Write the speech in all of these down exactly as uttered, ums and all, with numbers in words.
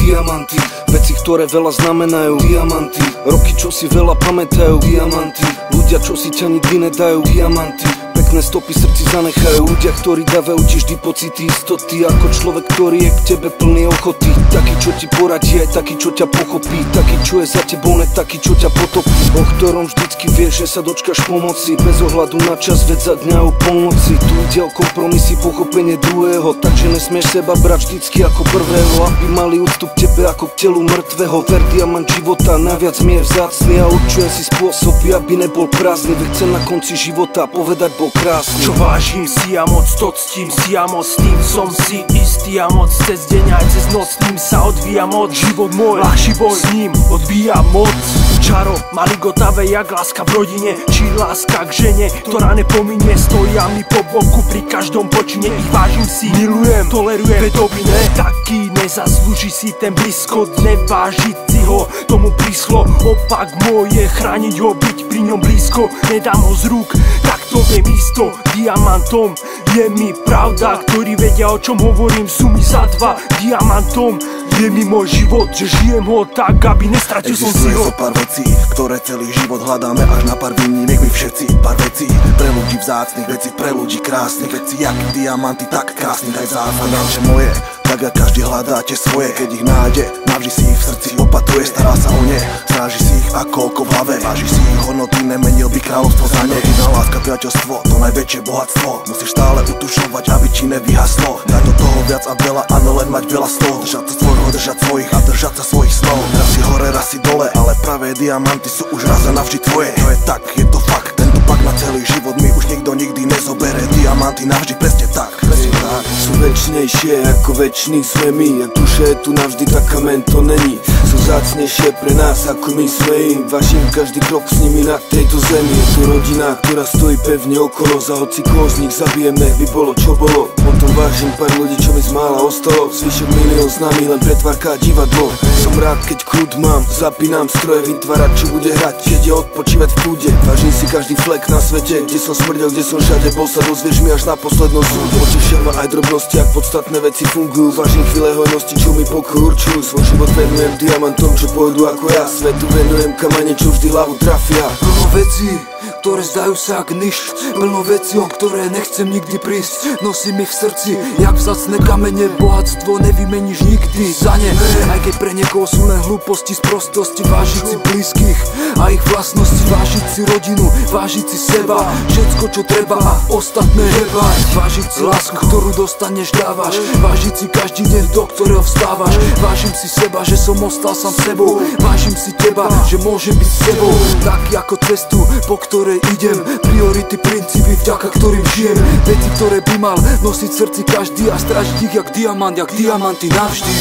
diamanty. Veci, ktoré veľa znamenajú, diamanty. Roky, čo si veľa pamätajú, diamanty. Ľudia, čo si ťa nikdy nedajú, diamanty. Pekné stopy srdci zanechajú ľudia, ktorí dávajú ti vždy pocity istoty. Ako človek, ktorý je k tebe plný ochoty. Taký, čo ti poradí, aj taký, čo ťa pochopí. Taký, čo je za tebou, ne taký, čo ťa potopí. O ktorom vždycky vieš, že sa dočkaš pomoci. Bez ohľadu na čas, veď za dňa o polnoci. Tu ide o kompromisy, pochopenie druhého. Takže nesmieš seba brať vždycky ako prvého. Aby mali úctu k tebe ako k telu mŕtvého. Ver, diamant života najviac mi je vzácny. A určujem si spôsoby, aby nebol prázdny. Veď chcem na konci života povedať bol krásny. Čo vážim si a moc to ctím si a moc tým som si istý a moc cez deň aj cez noc s ním sa odvíja moc. Život môj, ľahší boj s ním odvíja moc. Čaro, mali gotavé jak láska v rodine, či láska k žene, ktorá nepominie. Stojia mi po boku pri každom počine. Ich vážim si, milujem, tolerujem, vedoby ne. Taký nezaslúži si ten blízko, nevážiť si ho, tomu príslo. Opak môj je chrániť ho, byť pri ňom blízko. Nedám ho z rúk, tak to viem isto. Diamantom je mi pravda, ktorí vedia o čom hovorím, sú mi za dva. Diamantom je mi môj život, že žijem ho tak, aby nestratil som si ho. Existuje zo pár vecí, ktoré celý život hľadáme až na pár výnimiek my všetci. Pár vecí pre ľudí vzácnych, veci pre ľudí krásnych, veci jak diamanty, tak krásnych aj vzácnych. Že moje, tak jak každý hľadáte svoje, keď ich nájde, navždy si ich v srdci opatuje, stará sa o ne, stráži si ich ako oko v hlave, váži si ich hodnoty, nemenil by kráľovstvo za ne. Rodina, láska, priateľstvo, to najväčšie bohatstvo, musíš stále utušovať, aby ti nevyhaslo. Daj do toho viac a veľa a len mať veľa slov, držať sa svojho, držať svojich a držať sa svojich snov. Raz si hore, raz si dole, ale pravé diamanty sú už raz a navždy tvoje. To je tak, je to fakt, tento pak na celý život mi už nikto nikdy nezobere. Diamanty navždy presne tak, presne tak. Sú väčšnejšie ako väčší sme my, a duše je tu navždy, tak kamen to není. Sú zácnejšie pre nás ako my sme im. Vážim každý krok s nimi na tejto zemi. Je tu rodina, ktorá stojí pevne okolo. Za hoci koho z nich zabijeme, by bolo čo bolo. Potom vážim pár ľudí, čo mi z mála ostalo. Zvyšok milión s nami, len pretvarka divadlo. Som rád, keď kľud mám, zapínam stroje, vytvárať čo bude hrať, keď je odpočívať v kľude. Vážim si každý flek na svete, kde som smrdel, kde som všade bol, sa dozvieš mi až na poslednom súde. Potešia ma aj drobnosti, ak podstatné veci fungujú. Vážim chvíle hojnosti, čo mi pokoj určujú. Svoj život venujem diamantom, čo pôjdu ako ja. Svetu venujem kamene, čo vždy hlavu trafia. Plno vecí, ktoré zdajú sa ak nič. Plno vecí, o ktoré nechcem nikdy prísť. Nosím ich v srdci, jak vzácne kamene. Bohatstvo nevymeníš nikdy za ne. Aj keď pre niekoho sú len hlúposti z prostosti. Vážiť si blízkych a ich vlastnosti. Vážiť si rodinu, vážiť si seba. Všetko čo treba a ostatné hebať. Vážiť si lásku, ktorú dostaneš, dávaš. Vážiť si každý deň, do ktorého vstávaš. Vážim si seba, že som ostal sám sebou. Vážim si teba, že môžem byť s tebou. Taký ako cestu, po ktorej idem. Priority, princípy, vďaka ktorým žijem. Veci, ktoré by mal nosiť v srdci každý a strážiť ich jak diamant, jak diamanty navždy.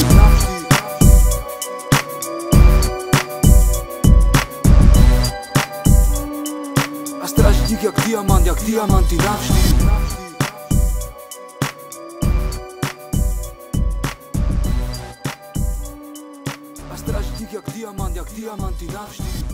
A strážiť ich jak diamant, jak diamanty navždy. A strážiť ich jak diamant, jak diamanty navždy.